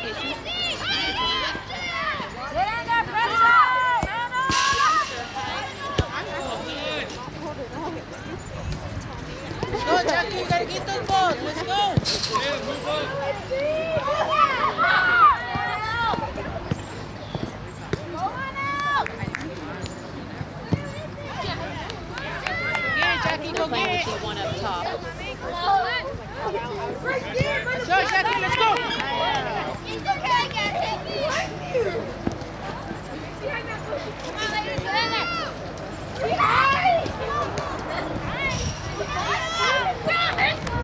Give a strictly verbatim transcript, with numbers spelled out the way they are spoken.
Casey. Get under pressure! Let's go, Jackie. You gotta get those balls. Let's go. Yeah, move up. Get it, Jackie. Go Playing get with it. the one up top. Let's go, Jackie. Let's